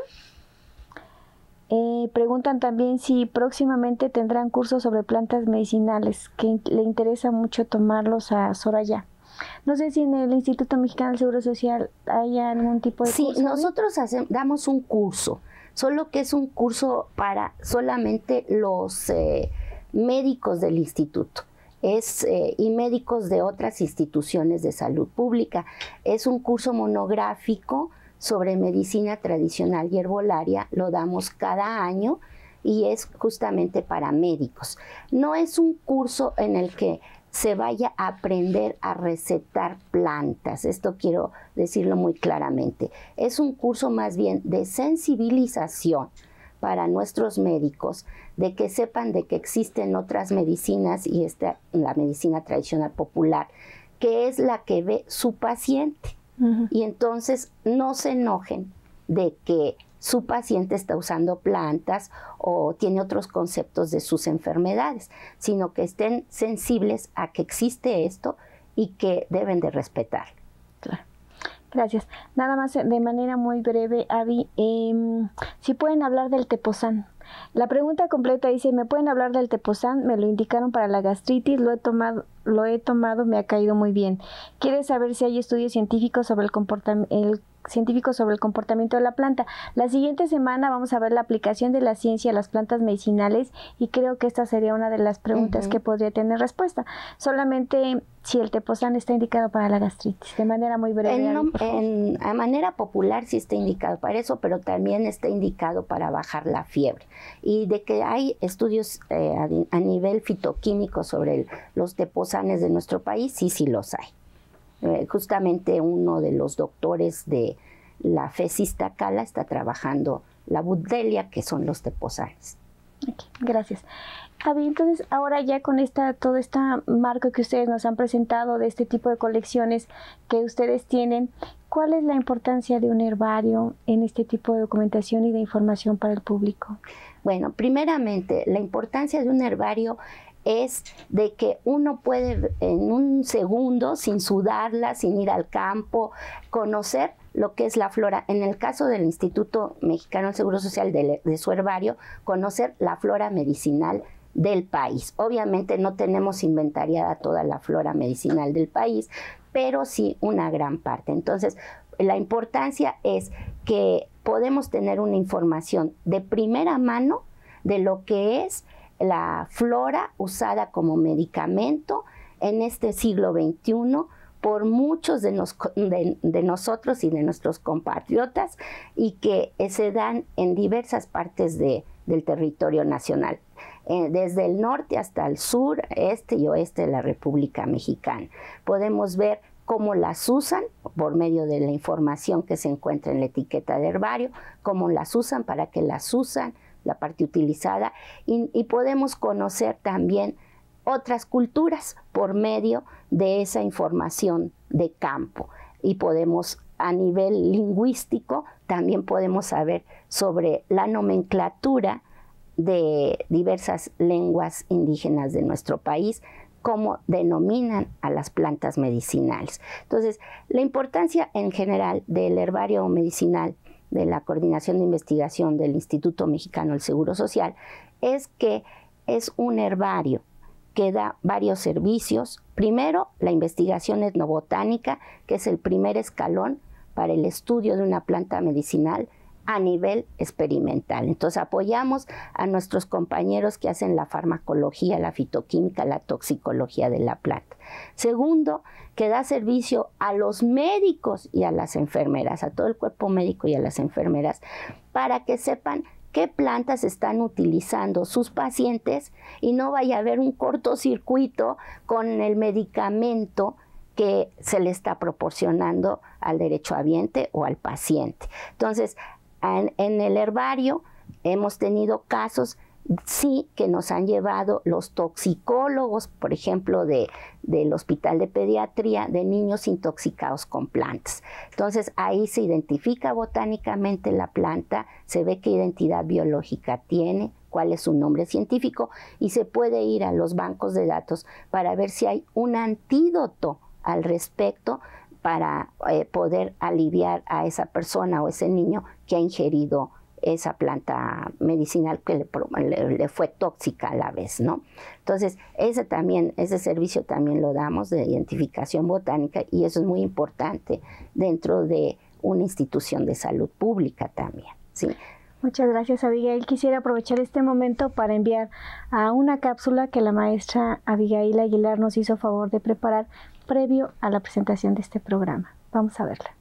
Eh, preguntan también si próximamente tendrán cursos sobre plantas medicinales, que le interesa mucho tomarlos a Soraya. No sé si en el Instituto Mexicano del Seguro Social hay algún tipo de sí, curso. Sí, nosotros hacemos, damos un curso, solo que es un curso para solamente los eh, médicos del instituto. Es, eh, y médicos de otras instituciones de salud pública. Es un curso monográfico sobre medicina tradicional y herbolaria, lo damos cada año y es justamente para médicos. No es un curso en el que se vaya a aprender a recetar plantas, esto quiero decirlo muy claramente. Es un curso más bien de sensibilización para nuestros médicos, de que sepan de que existen otras medicinas y esta, la medicina tradicional popular, que es la que ve su paciente. Uh-huh. Y entonces no se enojen de que su paciente está usando plantas o tiene otros conceptos de sus enfermedades, sino que estén sensibles a que existe esto y que deben de respetar. Claro. Gracias. Nada más de manera muy breve, Abby, eh, si pueden hablar del tepozán. La pregunta completa dice, ¿me pueden hablar del tepozán? Me lo indicaron para la gastritis, lo he tomado, lo he tomado, me ha caído muy bien. Quiere saber si hay estudios científicos sobre el comportamiento, el científicos sobre el comportamiento de la planta. La siguiente semana vamos a ver la aplicación de la ciencia a las plantas medicinales y creo que esta sería una de las preguntas uh-huh. que podría tener respuesta. Solamente si el tepozán está indicado para la gastritis, de manera muy breve. En, no, en, a manera popular sí está indicado para eso, pero también está indicado para bajar la fiebre. Y de que hay estudios eh, a, a nivel fitoquímico sobre el, los tepozanes de nuestro país, sí, sí los hay. Eh, justamente uno de los doctores de la FESIS Tacala está trabajando la budelia, que son los tepozanes. Okay, gracias. Abby, entonces ahora ya con esta todo este marco que ustedes nos han presentado de este tipo de colecciones que ustedes tienen, ¿cuál es la importancia de un herbario en este tipo de documentación y de información para el público? Bueno, primeramente, la importancia de un herbario es de que uno puede en un segundo, sin sudarla, sin ir al campo, conocer lo que es la flora. En el caso del Instituto Mexicano del Seguro Social, de, de su herbario, conocer la flora medicinal del país. Obviamente no tenemos inventariada toda la flora medicinal del país, pero sí una gran parte. Entonces, la importancia es que podemos tener una información de primera mano de lo que es la flora usada como medicamento en este siglo veintiuno por muchos de, nos, de, de nosotros y de nuestros compatriotas y que eh, se dan en diversas partes de, del territorio nacional, eh, desde el norte hasta el sur, este y oeste de la República Mexicana. Podemos ver cómo las usan por medio de la información que se encuentra en la etiqueta de herbario, cómo las usan, para qué las usan, la parte utilizada, y, y podemos conocer también otras culturas por medio de esa información de campo. Y podemos, a nivel lingüístico, también podemos saber sobre la nomenclatura de diversas lenguas indígenas de nuestro país, cómo denominan a las plantas medicinales. Entonces, la importancia en general del herbario medicinal de la Coordinación de Investigación del Instituto Mexicano del Seguro Social es que es un herbario que da varios servicios. Primero, la investigación etnobotánica, que es el primer escalón para el estudio de una planta medicinal a nivel experimental. Entonces apoyamos a nuestros compañeros que hacen la farmacología, la fitoquímica, la toxicología de la planta. Segundo, que da servicio a los médicos y a las enfermeras, a todo el cuerpo médico y a las enfermeras, para que sepan qué plantas están utilizando sus pacientes y no vaya a haber un cortocircuito con el medicamento que se le está proporcionando al derechohabiente o al paciente. Entonces, en, en el herbario hemos tenido casos, sí, que nos han llevado los toxicólogos, por ejemplo, de, del Hospital de Pediatría, de niños intoxicados con plantas. Entonces, ahí se identifica botánicamente la planta, se ve qué identidad biológica tiene, cuál es su nombre científico, y se puede ir a los bancos de datos para ver si hay un antídoto al respecto para eh, poder aliviar a esa persona o ese niño que ha ingerido esa planta medicinal que le, le, le fue tóxica a la vez, ¿no? Entonces, ese también, ese servicio también lo damos de identificación botánica, y eso es muy importante dentro de una institución de salud pública también, ¿sí? Muchas gracias, Abigail. Quisiera aprovechar este momento para enviar a una cápsula que la maestra Abigail Aguilar nos hizo favor de preparar previo a la presentación de este programa. Vamos a verla.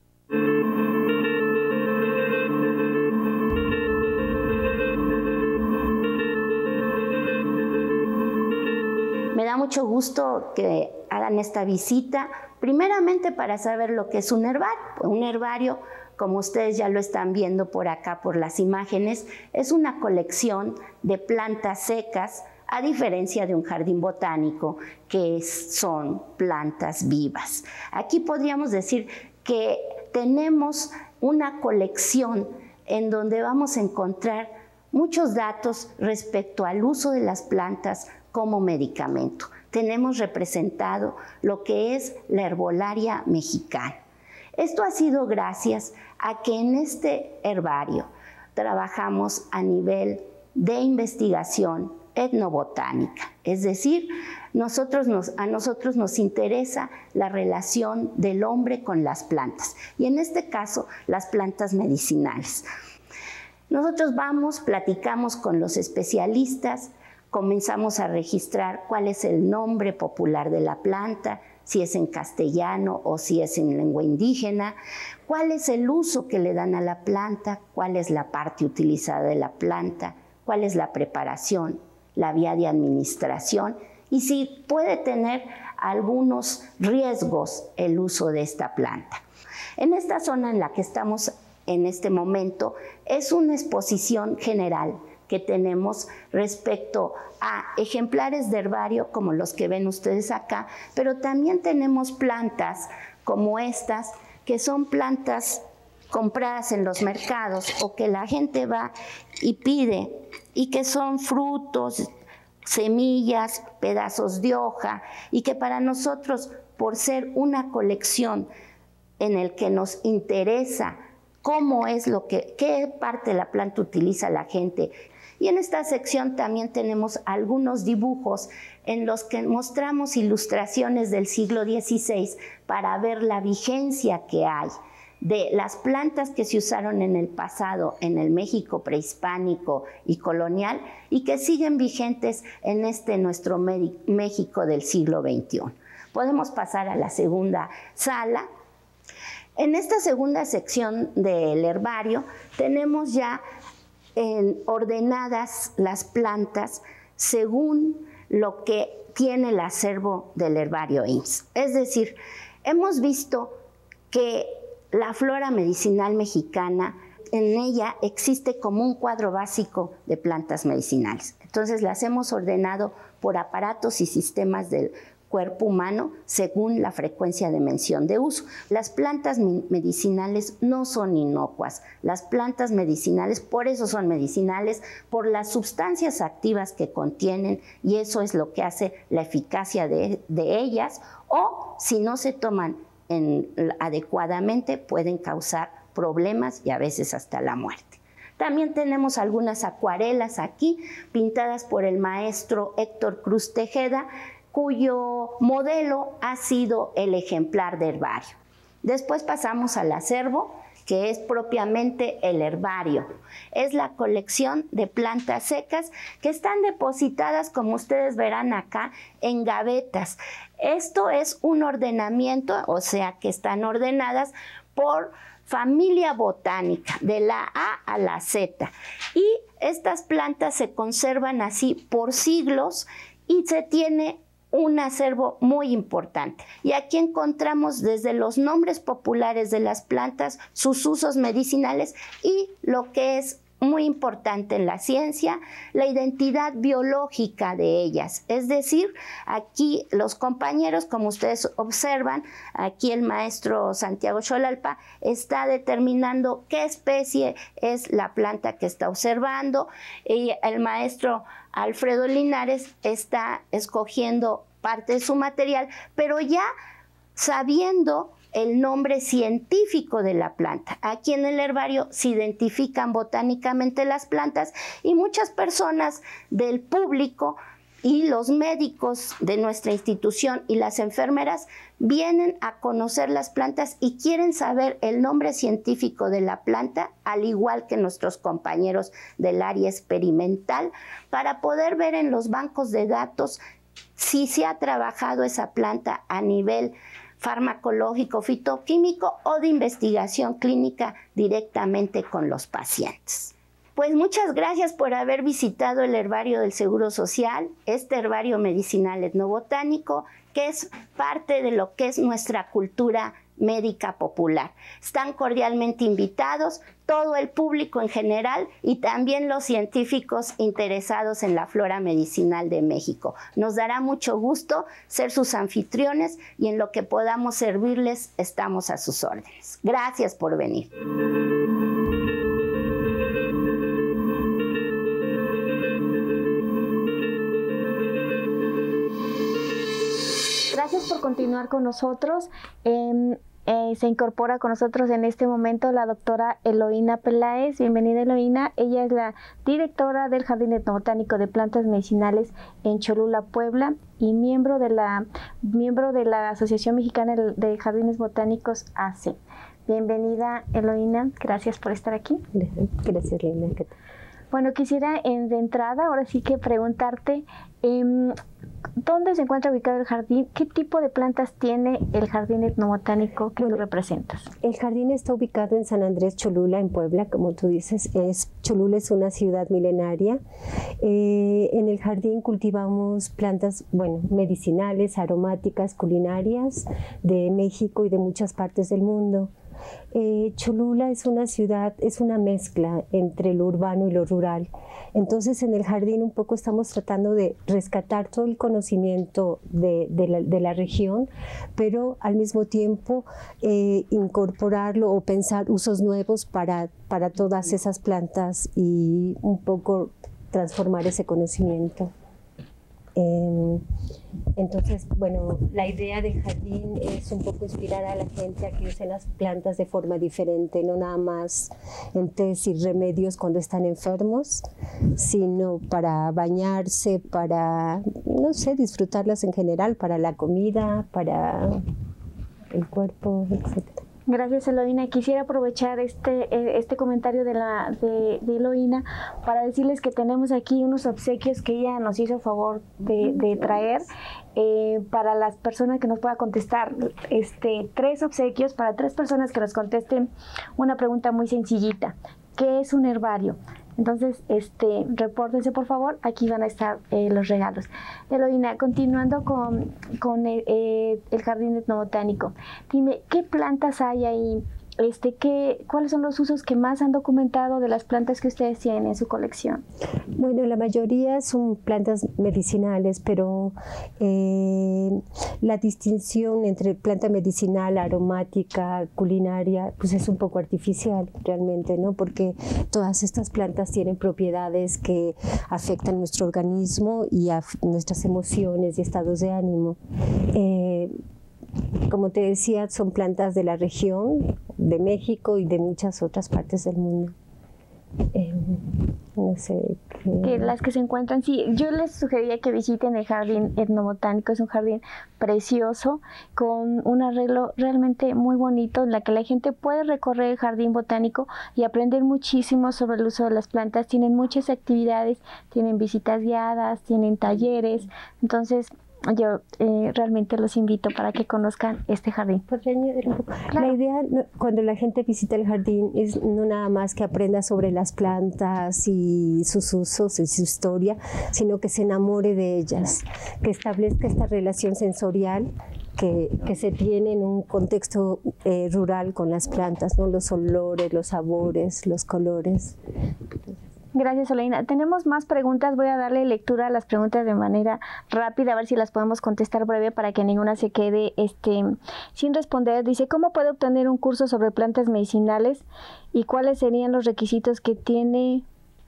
Me da mucho gusto que hagan esta visita, primeramente para saber lo que es un herbario. Un herbario, como ustedes ya lo están viendo por acá por las imágenes, es una colección de plantas secas, a diferencia de un jardín botánico, que son plantas vivas. Aquí podríamos decir que tenemos una colección en donde vamos a encontrar muchos datos respecto al uso de las plantas como medicamento. Tenemos representado lo que es la herbolaria mexicana. Esto ha sido gracias a que en este herbario trabajamos a nivel de investigación etnobotánica, es decir, nosotros nos, a nosotros nos interesa la relación del hombre con las plantas, y en este caso las plantas medicinales. Nosotros vamos, platicamos con los especialistas, comenzamos a registrar cuál es el nombre popular de la planta, si es en castellano o si es en lengua indígena, cuál es el uso que le dan a la planta, cuál es la parte utilizada de la planta, cuál es la preparación, la vía de administración y si puede tener algunos riesgos el uso de esta planta. En esta zona en la que estamos en este momento es una exposición general que tenemos respecto a ejemplares de herbario como los que ven ustedes acá, pero también tenemos plantas como estas, que son plantas compradas en los mercados o que la gente va y pide, y que son frutos, semillas, pedazos de hoja, y que para nosotros, por ser una colección en el que nos interesa cómo es lo que, qué parte de la planta utiliza la gente. Y en esta sección también tenemos algunos dibujos en los que mostramos ilustraciones del siglo dieciséis para ver la vigencia que hay de las plantas que se usaron en el pasado en el México prehispánico y colonial y que siguen vigentes en este nuestro México del siglo veintiuno. Podemos pasar a la segunda sala. En esta segunda sección del herbario tenemos ya en ordenadas las plantas según lo que tiene el acervo del herbario I M S S. Es decir, hemos visto que la flora medicinal mexicana, en ella existe como un cuadro básico de plantas medicinales. Entonces las hemos ordenado por aparatos y sistemas del cuerpo humano según la frecuencia de mención de uso. Las plantas medicinales no son inocuas. Las plantas medicinales, por eso son medicinales, por las sustancias activas que contienen, y eso es lo que hace la eficacia de, de ellas, o si no se toman en, adecuadamente pueden causar problemas y a veces hasta la muerte. También tenemos algunas acuarelas aquí, pintadas por el maestro Héctor Cruz Tejeda, cuyo modelo ha sido el ejemplar de herbario. Después pasamos al acervo, que es propiamente el herbario. Es la colección de plantas secas que están depositadas, como ustedes verán acá, en gavetas. Esto es un ordenamiento, o sea que están ordenadas por familia botánica, de la A a la Z. Y estas plantas se conservan así por siglos y se tiene un acervo muy importante. Y aquí encontramos desde los nombres populares de las plantas, sus usos medicinales y lo que es muy importante en la ciencia, la identidad biológica de ellas. Es decir, aquí los compañeros, como ustedes observan, aquí el maestro Santiago Xolalpa está determinando qué especie es la planta que está observando, y el maestro Alfredo Linares está escogiendo parte de su material, pero ya sabiendo el nombre científico de la planta. Aquí en el herbario se identifican botánicamente las plantas y muchas personas del público y los médicos de nuestra institución y las enfermeras vienen a conocer las plantas y quieren saber el nombre científico de la planta, al igual que nuestros compañeros del área experimental, para poder ver en los bancos de datos si se ha trabajado esa planta a nivel farmacológico, fitoquímico o de investigación clínica directamente con los pacientes. Pues muchas gracias por haber visitado el herbario del Seguro Social, este herbario medicinal etnobotánico, que es parte de lo que es nuestra cultura médica popular. Están cordialmente invitados todo el público en general y también los científicos interesados en la flora medicinal de México. Nos dará mucho gusto ser sus anfitriones y en lo que podamos servirles estamos a sus órdenes. Gracias por venir. Gracias por continuar con nosotros. Eh, eh, se incorpora con nosotros en este momento la doctora Eloína Peláez. Bienvenida, Eloína. Ella es la directora del Jardín Etnobotánico de Plantas Medicinales en Cholula, Puebla, y miembro de la, miembro de la Asociación Mexicana de Jardines Botánicos, A C E. Bienvenida, Eloína. Gracias por estar aquí. Gracias, Linda. Bueno, quisiera en, de entrada, ahora sí que preguntarte, eh, ¿dónde se encuentra ubicado el jardín? ¿Qué tipo de plantas tiene el jardín etnobotánico que bueno, tú representas? El jardín está ubicado en San Andrés Cholula, en Puebla, como tú dices. Es, Cholula es una ciudad milenaria. Eh, en el jardín cultivamos plantas, bueno, medicinales, aromáticas, culinarias de México y de muchas partes del mundo. Eh, Cholula es una ciudad, es una mezcla entre lo urbano y lo rural. Entonces en el jardín un poco estamos tratando de rescatar todo el conocimiento de, de, la, de la región, pero al mismo tiempo eh, incorporarlo o pensar usos nuevos para, para todas esas plantas y un poco transformar ese conocimiento. Eh, entonces, bueno, la idea del jardín es un poco inspirar a la gente a que usen las plantas de forma diferente, no nada más en tés y remedios cuando están enfermos, sino para bañarse, para, no sé, disfrutarlas en general, para la comida, para el cuerpo, etcétera. Gracias, Eloína. Quisiera aprovechar este, este comentario de, la, de, de Eloína para decirles que tenemos aquí unos obsequios que ella nos hizo favor de, de traer eh, para las personas que nos puedan contestar. Este, tres obsequios para tres personas que nos contesten una pregunta muy sencillita. ¿Qué es un herbario? Entonces, este, repórtense por favor, aquí van a estar eh, los regalos. Eloína, continuando con, con el, eh, el jardín etnobotánico, dime, ¿qué plantas hay ahí? Este, ¿qué, ¿Cuáles son los usos que más han documentado de las plantas que ustedes tienen en su colección? Bueno, la mayoría son plantas medicinales, pero eh, la distinción entre planta medicinal, aromática, culinaria, pues es un poco artificial realmente, ¿no? Porque todas estas plantas tienen propiedades que afectan nuestro organismo y a nuestras emociones y estados de ánimo. Eh, Como te decía, son plantas de la región, de México y de muchas otras partes del mundo. Eh, no sé. Que... que las que se encuentran, sí, yo les sugeriría que visiten el Jardín Etnobotánico, es un jardín precioso, con un arreglo realmente muy bonito, en la que la gente puede recorrer el jardín botánico y aprender muchísimo sobre el uso de las plantas. Tienen muchas actividades, tienen visitas guiadas, tienen talleres, entonces yo eh, realmente los invito para que conozcan este jardín. ¿Podría añadir un poco? Claro. La idea cuando la gente visita el jardín es no nada más que aprenda sobre las plantas y sus usos y su historia, sino que se enamore de ellas, que establezca esta relación sensorial que, que se tiene en un contexto eh, rural con las plantas, ¿no? Los olores, los sabores, los colores. Gracias, Oleina. Tenemos más preguntas. Voy a darle lectura a las preguntas de manera rápida, a ver si las podemos contestar breve para que ninguna se quede este, sin responder. Dice, ¿cómo puede obtener un curso sobre plantas medicinales y cuáles serían los requisitos que tiene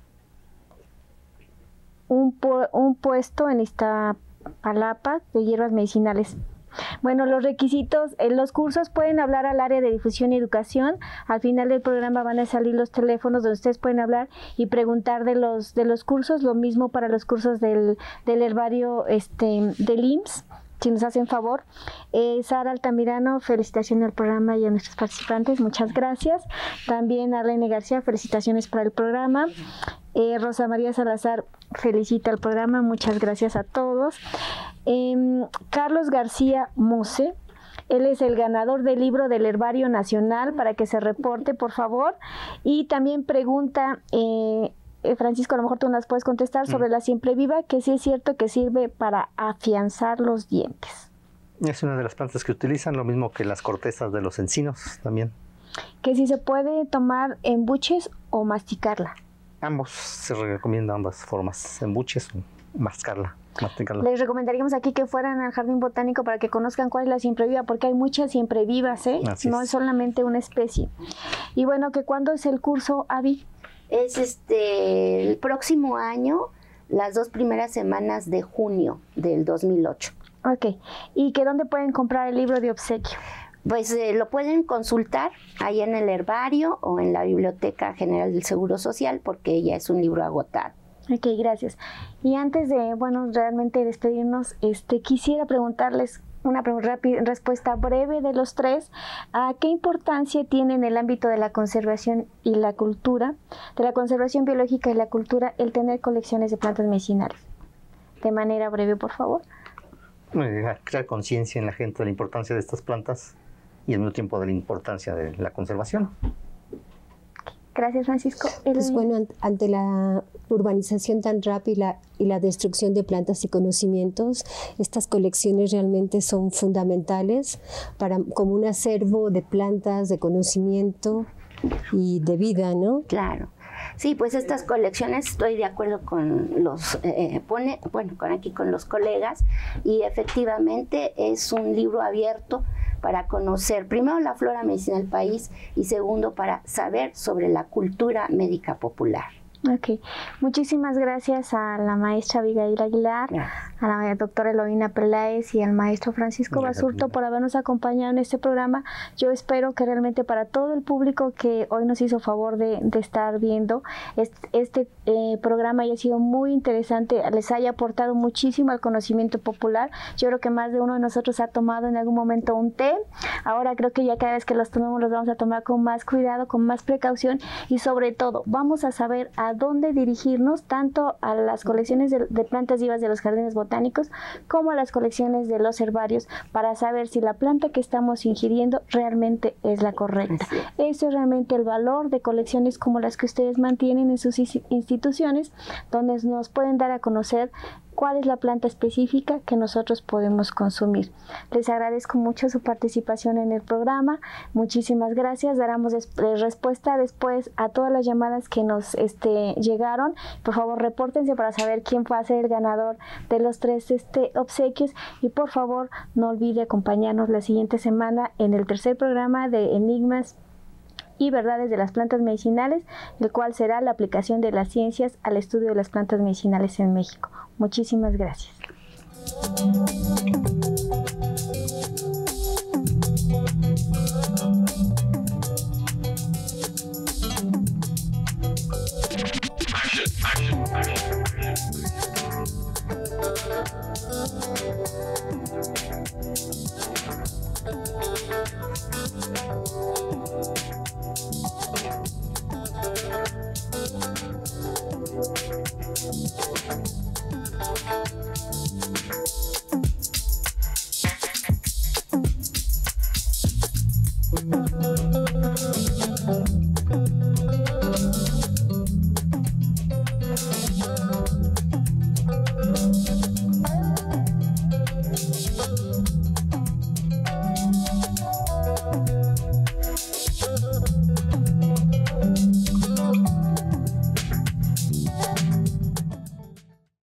un, un puesto en Iztapalapa de hierbas medicinales? Bueno, los requisitos, en los cursos pueden hablar al área de difusión y educación. Al final del programa van a salir los teléfonos donde ustedes pueden hablar y preguntar de los de los cursos. Lo mismo para los cursos del, del herbario este, del I M S S, si nos hacen favor. Eh, Sara Altamirano, felicitaciones al programa y a nuestros participantes, muchas gracias. También a René García, felicitaciones para el programa. Eh, Rosa María Salazar felicita al programa, muchas gracias a todos. Eh, Carlos García Mose, él es el ganador del libro del Herbario Nacional, para que se reporte, por favor. Y también pregunta, eh, Francisco, a lo mejor tú nos puedes contestar, sobre la siempre viva, que sí es cierto que sirve para afianzar los dientes. Es una de las plantas que utilizan, lo mismo que las cortezas de los encinos también. Que si se puede tomar en buches o masticarla. Ambos, se recomienda ambas formas, en buches o mascarla. Les recomendaríamos aquí que fueran al Jardín Botánico para que conozcan cuál es la siempre viva, porque hay muchas siempre vivas, ¿eh? Así no es. es solamente una especie. Y bueno, ¿que cuándo es el curso, Avi? Es este el próximo año, las dos primeras semanas de junio del dos mil ocho. Ok. ¿Y que dónde pueden comprar el libro de obsequio? Pues eh, lo pueden consultar ahí en el herbario o en la Biblioteca General del Seguro Social, porque ya es un libro agotado. Ok, gracias. Y antes de, bueno, realmente despedirnos, este, quisiera preguntarles una rápida respuesta breve de los tres. ¿A qué importancia tiene en el ámbito de la conservación y la cultura, de la conservación biológica y la cultura, el tener colecciones de plantas medicinales? De manera breve, por favor. Crear conciencia en la gente de la importancia de estas plantas y al mismo tiempo de la importancia de la conservación. Gracias, Francisco. Pues bueno, ante la urbanización tan rápida y la destrucción de plantas y conocimientos, estas colecciones realmente son fundamentales para, como un acervo de plantas, de conocimiento y de vida, ¿no? Claro. Sí, pues estas colecciones, estoy de acuerdo con los, eh, pone, bueno, con aquí con los colegas, y efectivamente es un libro abierto para conocer primero la flora medicinal del país y segundo para saber sobre la cultura médica popular. Ok, muchísimas gracias a la maestra Abigail Aguilar, gracias. A la doctora Eloína Peláez y al maestro Francisco gracias. Basurto por habernos acompañado en este programa. Yo espero que realmente para todo el público que hoy nos hizo favor de, de estar viendo este, este eh, programa haya sido muy interesante, les haya aportado muchísimo al conocimiento popular. Yo creo que más de uno de nosotros ha tomado en algún momento un té. Ahora creo que ya cada vez que los tomemos los vamos a tomar con más cuidado, con más precaución y sobre todo vamos a saber a dónde dirigirnos, tanto a las colecciones de, de plantas vivas de los jardines botánicos como a las colecciones de los herbarios, para saber si la planta que estamos ingiriendo realmente es la correcta. Eso es realmente el valor de colecciones como las que ustedes mantienen en sus instituciones, donde nos pueden dar a conocer cuál es la planta específica que nosotros podemos consumir. Les agradezco mucho su participación en el programa. Muchísimas gracias. Daremos des respuesta después a todas las llamadas que nos este, llegaron. Por favor, repórtense para saber quién va a ser el ganador de los tres este, obsequios. Y por favor, no olvide acompañarnos la siguiente semana en el tercer programa de Enigmas y Verdades de las Plantas Medicinales, el cual será la aplicación de las ciencias al estudio de las plantas medicinales en México. Muchísimas gracias.